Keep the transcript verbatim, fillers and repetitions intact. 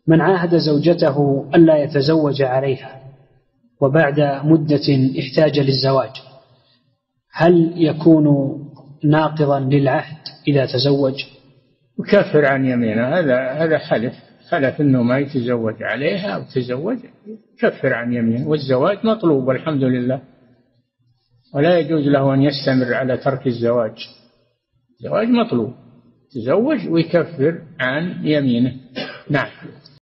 من عاهد زوجته ألا يتزوج عليها وبعد مدة احتاج للزواج، هل يكون ناقضا للعهد إذا تزوج؟ يكفر عن يمينه. هذا هذا حلف حلف أنه ما يتزوج عليها أو تزوج، يكفر عن يمينه. والزواج مطلوب والحمد لله، ولا يجوز له أن يستمر على ترك الزواج. الزواج مطلوب، تزوج ويكفر عن يمينه. نعم.